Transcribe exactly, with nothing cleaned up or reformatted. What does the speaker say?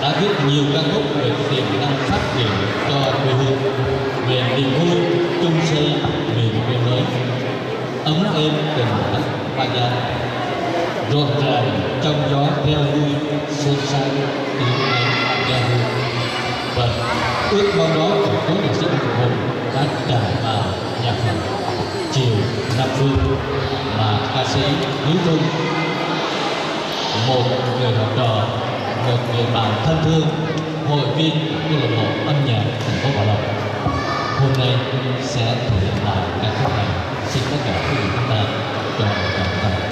đã viết nhiều ca khúc về tiềm năng phát triển cho quê hương, về niềm vui chung xây miền quê mới ấm êm tình đất Ba Gian, rộn ràng trong gió reo vui xuân sang tiếng ấy reo vui. Và ước mong đó của cố nhạc sĩ Mạnh Hùng đã tràn vào nhạc phẩm Chiều Nam Phương mà ca sĩ Hiếu Trung, một người học trò, một người bạn thân thương, hội viên câu lạc bộ âm nhạc thành phố Bảo Lộc, hôm nay sẽ thể hiện lại ca khúc này. Xin tất cả quý vị chúng ta cho một tràng